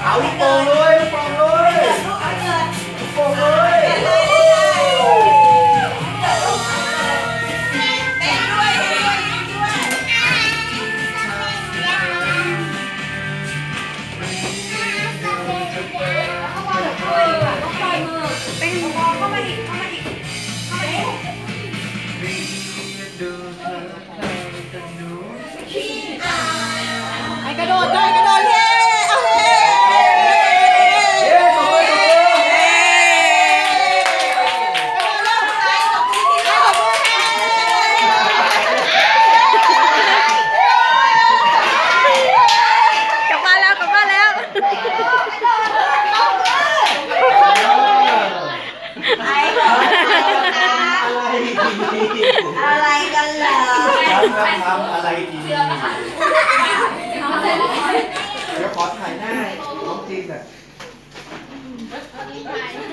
เอาลูกโป่งเลยลูกโป่งเลยลูกโป่งเลยกระโดดได้กระโดดเย้เอาเย้กลับบ้านแล้วกลับบ้านแล้วอะไรกันเหรอทำอะไรดีเดี๋ยวขอถ่ายหน้าน้องจีนหน่อย